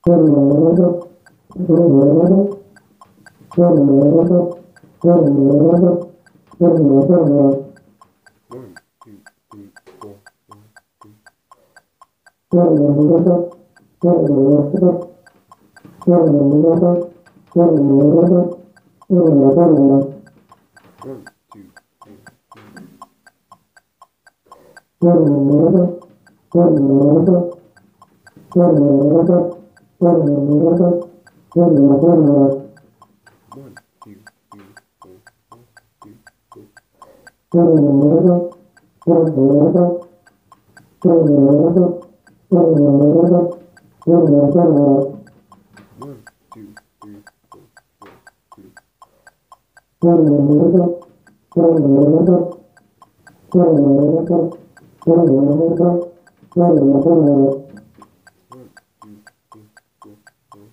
One, two, three, four. One, two. One, two, three, four. One, two, three, four. One, two, go. One, two, three, four. One, two. One, two, three, four. One,